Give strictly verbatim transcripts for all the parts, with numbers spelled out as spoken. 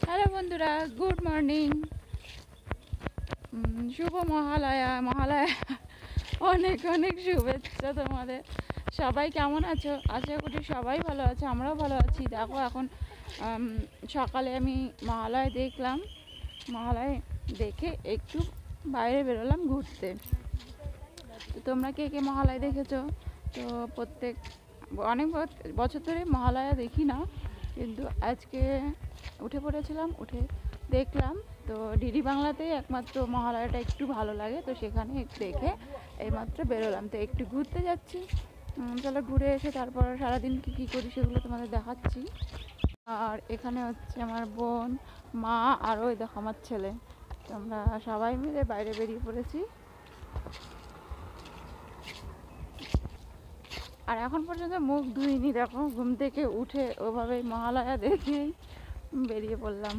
Hello বন্ধুরা, good morning. শুভ মহালয়া। মহালয়া অনেক অনেক শুভেচ্ছা তোমাদের। সবাই কেমন আছো? আশা করি সবাই ভালো আছে, আমরাও ভালো আছি। দেখো এখন সকালে আমি মহালয়া দেখলাম, মহালয়া দেখে একটু বাইরে বেরোলাম ঘুরতে। তো তোমরা কে কে মহালয়া দেখেছো? তো প্রত্যেক অনেক বছর ধরে মহালয়া দেখি না, কিন্তু আজকে উঠে পড়েছিলাম, উঠে দেখলাম। তো ডিডি বাংলাতেই একমাত্র মহালয়াটা একটু ভালো লাগে, তো সেখানে দেখে এইমাত্র বেরোলাম। তো একটু ঘুরতে যাচ্ছি, চলো ঘুরে এসে তারপর সারাদিন কী কী করি সেগুলো তোমাদের দেখাচ্ছি। আর এখানে হচ্ছে আমার বোন, মা, আর ওই দেখো আমার ছেলে। তো আমরা সবাই মিলে বাইরে বেরিয়ে পড়েছি। আর এখন পর্যন্ত মুখ ধুইনি, দেখো ঘুম থেকে উঠে ওভাবেই মহালয়া দেখেই বেরিয়ে পড়লাম।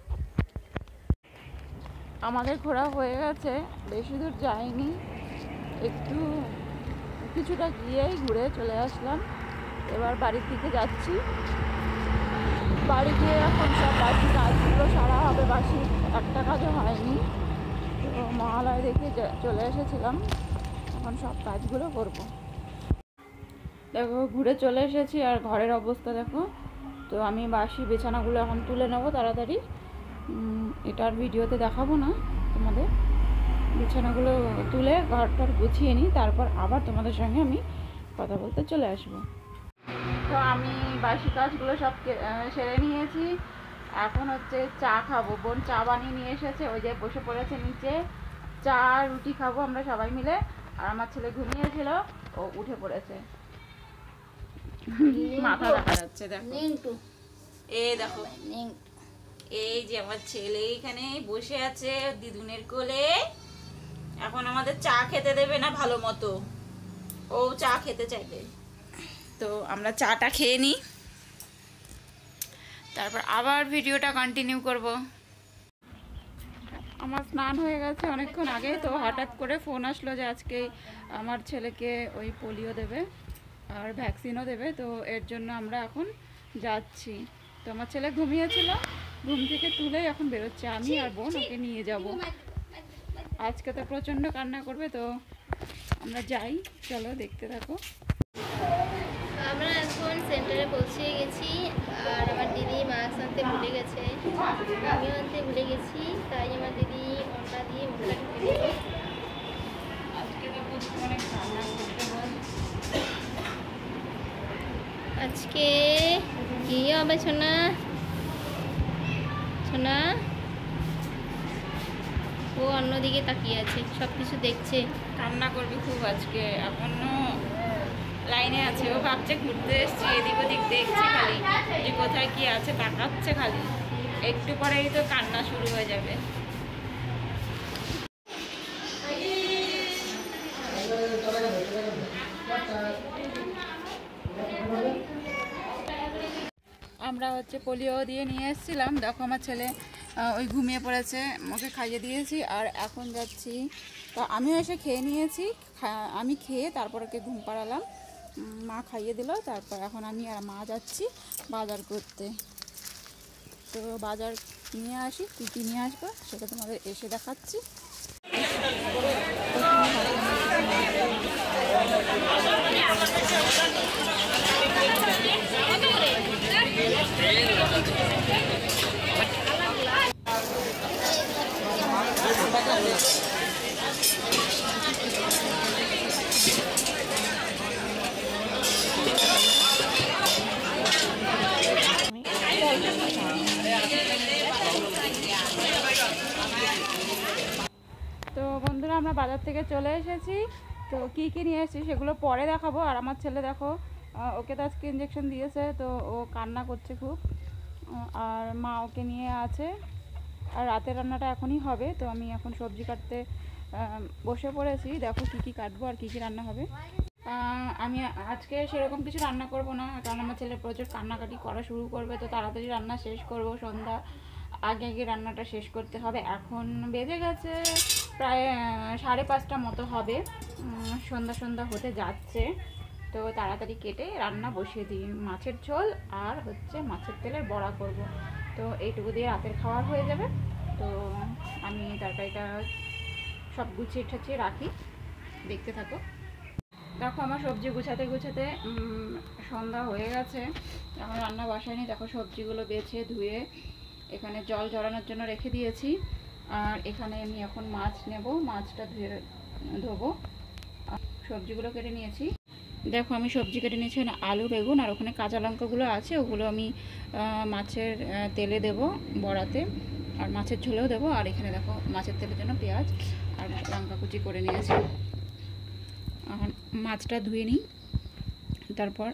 আমাদের ঘোরা হয়ে গেছে, বেশি দূর যাইনি, একটু কিছুটা গিয়েই ঘুরে চলে আসলাম। এবার বাড়ির দিকে যাচ্ছি। বাড়ি গিয়ে এখন সব বাসি কাজগুলো সারা হবে, বাসি একটা কাজও হয়নি। তো মহালয়া দেখে চলে এসেছিলাম, এখন সব কাজগুলো করব। দেখো ঘুরে চলে এসেছি, আর ঘরের অবস্থা দেখো। তো আমি বাসি বিছানাগুলো এখন তুলে নেবো তাড়াতাড়ি। এটার ভিডিওতে দেখাবো না তোমাদের। বিছানাগুলো তুলে ঘরটার গুছিয়ে নিই, তারপর আবার তোমাদের সঙ্গে আমি কথা বলতে চলে আসবো। তো আমি বাসি কাজগুলো সব সেরে নিয়েছি, এখন হচ্ছে চা খাবো। বোন চা বানিয়ে নিয়ে এসেছে, ওই যে বসে পড়েছে নিচে। চা রুটি খাবো আমরা সবাই মিলে। আর আমার ছেলে ঘুমিয়েছিল, ও উঠে পড়েছে, মাথা দেখা যাচ্ছে। দেখো এই দেখো, এই যে আমার ছেলে এখানে বসে আছে দিদুনের কোলে। এখন আমাদের চা খেতে দেবে না ভালো মতো, ও চা খেতে চাইবে। তো আমরা চাটা খেয়ে নিই, তারপর আবার ভিডিওটা কন্টিনিউ করব। আমার স্নান হয়ে গেছে অনেকক্ষণ আগে। তো হঠাৎ করে ফোন আসলো যে আজকে আমার ছেলেকে ওই পোলিও দেবে আর ভ্যাকসিনও দেবে, তো এর জন্য আমরা এখন যাচ্ছি। তো আমার ছেলে ঘুমিয়েছিল, ঘুম থেকে তুলে এখন বেরোচ্ছে, আমি আর বোন ওকে নিয়ে যাব। আজকে তো প্রচণ্ড কান্না করবে, তো আমরা যাই, চলো দেখতে থাকো। আমরা এখন সেন্টারে পৌঁছে গেছি, আর আমার দিদি মাস্ক আনতে ভুলে গেছে, আমিও আনতে ভুলে গেছি, তাই আমার দিদি অন্না দিয়ে মুখটা ঢুকে দিল। আজকে কি হবে সোনা? সোনা ও অন্যদিকে তাকিয়ে আছে, সব কিছু দেখছে। কান্না করবে খুব আজকে, এখনো লাইনে আছে। ও ভাবছে ঘুরতে এসছি, এদিক ওদিক দেখছে খালি যে কোথায় কি আছে, তাকাচ্ছে খালি। একটু পরেই তো কান্না শুরু হয়ে যাবে। আমরা হচ্ছে পোলিও দিয়ে নিয়ে এসেছিলাম। দেখো আমার ছেলে ওই ঘুমিয়ে পড়েছে, ওকে খাইয়ে দিয়েছি, আর এখন যাচ্ছি। তো আমিও এসে খেয়ে নিয়েছি, আমি খেয়ে তারপর ওকে ঘুম পাড়ালাম, মা খাইয়ে দিল। তারপর এখন আমি আর মা যাচ্ছি বাজার করতে। তো বাজার নিয়ে আসি, কী কী নিয়ে আসবো সেটা তোমাদের এসে দেখাচ্ছি। তো বন্ধুরা, আমরা বাজার থেকে চলে এসেছি। তো কী কী নিয়ে এসেছি সেগুলো পরে দেখাবো। আর আমার ছেলে দেখো, ওকে তো আজকে ইঞ্জেকশন দিয়েছে, তো ও কান্না করছে খুব, আর মা ওকে নিয়ে আছে। আর রাতের রান্নাটা এখনই হবে, তো আমি এখন সবজি কাটতে বসে পড়েছি। দেখো কী কী কাটবো আর কী কী রান্না হবে। আমি আজকে সেরকম কিছু রান্না করব না, কারণ আমার ছেলে প্রচুর কান্নাকাটি করা শুরু করবে, তো তাড়াতাড়ি রান্না শেষ করব। সন্ধ্যা আগে আগে রান্নাটা শেষ করতে হবে। এখন বেজে গেছে প্রায় সাড়ে পাঁচটা মতো হবে, সন্ধ্যা সন্ধ্যা হতে যাচ্ছে। তো তাড়াতাড়ি কেটে রান্না বসিয়ে দিই। মাছের ঝোল আর হচ্ছে মাছের তেলের বড়া করব। তো এইটুকু দিয়ে রাতের খাওয়ার হয়ে যাবে। তো আমি তরকারিটা সব গুছিয়ে ঠাছিয়ে রাখি, দেখতে থাকো। দেখো আমার সবজি গুছাতে গুছাতে সন্ধ্যা হয়ে গেছে, এখন রান্না বসাইনি। দেখো সবজিগুলো বেছে ধুয়ে এখানে জল ঝরানোর জন্য রেখে দিয়েছি। আর এখানে আমি এখন মাছ নেব, মাছটা ধুয়ে ধোবো। সবজিগুলো কেটে নিয়েছি। দেখো আমি সবজি কেটে নিয়েছি, আলু বেগুন আর ওখানে কাঁচা লঙ্কাগুলো আছে, ওগুলো আমি মাছের তেলে দেব বড়াতে, আর মাছের ঝোলেও দেবো। আর এখানে দেখো মাছের তেলের জন্য পেঁয়াজ আর লঙ্কা কুচি করে নিয়েছি। এখন মাছটা ধুয়ে নিই, তারপর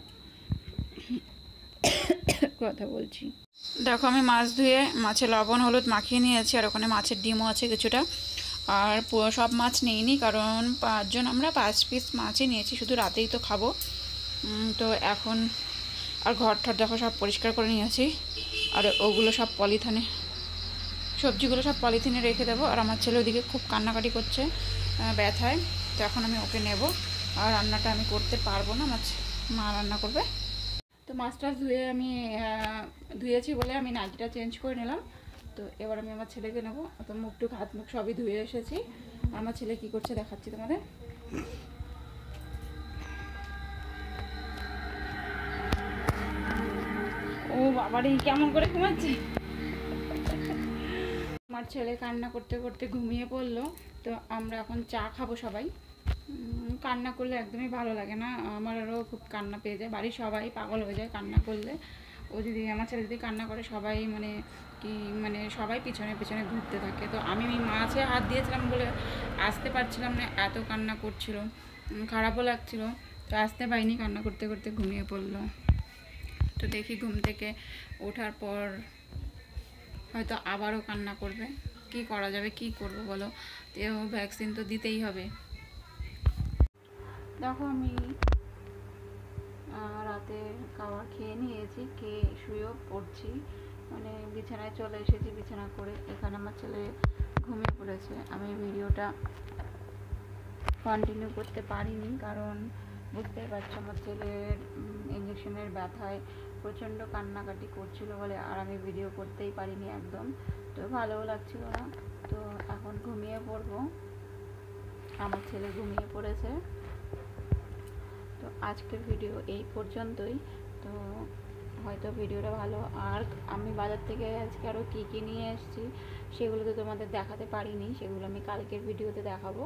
কথা বলছি। দেখো আমি মাছ ধুয়ে মাছে লবণ হলুদ মাখিয়ে নিয়েছি, আর ওখানে মাছের ডিমও আছে কিছুটা। আর সব মাছ নিইনি, কারণ পাঁচজন আমরা পাঁচ পিস মাছই নিয়েছি, শুধু রাতেই তো খাবো। তো এখন আর ঘর ঠর দেখো সব পরিষ্কার করে নিয়েছি, আর ওগুলো সব পলিথিনে, সবজিগুলো সব পলিথিনে রেখে দেবো। আর আমার ছেলে ওদিকে খুব কান্নাকাটি করছে ব্যথায়, তো এখন আমি ওকে নেব। আর রান্নাটা আমি করতে পারবো না, মাছ মা রান্না করবে। তো মাছটা ধুয়ে আমি ধুয়েছি বলে আমি নাইটিটা চেঞ্জ করে নিলাম। তো এবার আমি আমার ছেলেকে নেবো। তো মুখ টুক হাত মুখ সবই ধুয়ে এসেছি। আমার ছেলে কি করছে দেখাচ্ছি তোমাদের। ও বাবারে কেমন করে ঘুমাচ্ছে। আমার ছেলে কান্না করতে করতে ঘুমিয়ে পড়লো। তো আমরা এখন চা খাবো সবাই। কান্না করলে একদমই ভালো লাগে না, আমারও খুব কান্না পেয়ে যায়, বাড়ির সবাই পাগল হয়ে যায় কান্না করলে। ও যদি আমার ছেলে যদি কান্না করে সবাই মানে কি মানে সবাই পিছনে পিছনে ঘুরতে থাকে। তো আমি মাছে হাত দিয়েছিলাম বলে আসতে পারছিলাম না, এত কান্না করছিল, খারাপও লাগছিল। তো আসতে পারিনি, কান্না করতে করতে ঘুমিয়ে পড়লো। তো দেখি ঘুম থেকে ওঠার পর হয়তো আবারও কান্না করবে, কি করা যাবে, কি করব বলো। তো ভ্যাকসিন তো দিতেই হবে। দেখো আমি রাতে খাবার খেয়ে নিয়েছি, খেয়ে শুয়েও পড়ছি, মানে বিছানায় চলে এসেছি বিছানা করে। এখানে আমার ছেলে ঘুমিয়ে পড়েছে। আমি ভিডিওটা কন্টিনিউ করতে পারিনি, কারণ বুঝতেই পারছো আমার ছেলের ইঞ্জেকশনের ব্যথায় প্রচণ্ড কান্নাকাটি করছিল বলে আর আমি ভিডিও করতেই পারিনি একদম। তো ভালোও লাগছিল না। তো এখন ঘুমিয়ে পড়বো, আমার ছেলে ঘুমিয়ে পড়েছে। তো আজকের ভিডিও এই পর্যন্তই। তো হয়তো ভিডিওটা ভালো, আর আমি বাজার থেকে আজকে আরও কী কী নিয়ে এসেছি সেগুলো তো তোমাদের দেখাতে পারিনি, সেগুলো আমি কালকের ভিডিওতে দেখাবো।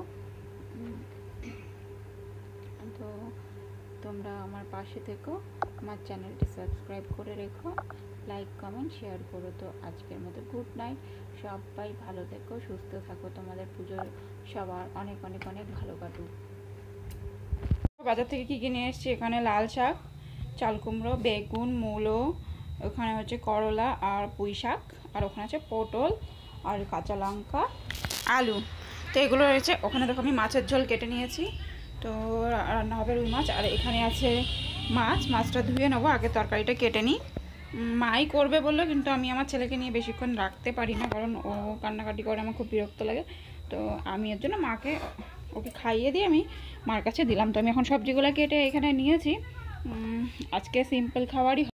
তো তোমরা আমার পাশে থেকো, আমার চ্যানেলটি সাবস্ক্রাইব করে রেখো, লাইক কমেন্ট শেয়ার করো। তো আজকের মতো গুড নাইট, সবাই ভালো থেকো, সুস্থ থাকো, তোমাদের পুজোর সবার অনেক অনেক অনেক ভালো কাটুক। বাজার থেকে কী কী নিয়ে এসেছি, এখানে লাল শাক, চাল কুমড়ো, বেগুন, মূলো, ওখানে হচ্ছে করলা আর পুঁই শাক, আর ওখানে আছে পটল আর কাঁচা লঙ্কা, আলু। তো এগুলো রয়েছে। ওখানে দেখো আমি মাছের ঝোল কেটে নিয়েছি, তো রান্না হবে রুই মাছ। আর এখানে আছে মাছ, মাছটা ধুয়ে নেবো, আগে তরকারিটা কেটে নিই। মাই করবে বললো, কিন্তু আমি আমার ছেলেকে নিয়ে বেশিক্ষণ রাখতে পারি না, কারণ ও কান্নাকাটি করে, আমার খুব বিরক্ত লাগে। তো আমি এর জন্য মাকে ওকে খাইয়ে দিয়ে আমি মার কাছে দিলাম। তো আমি এখন সবজিগুলো কেটে এখানে নিয়েছি। আজকে সিম্পল খাবারই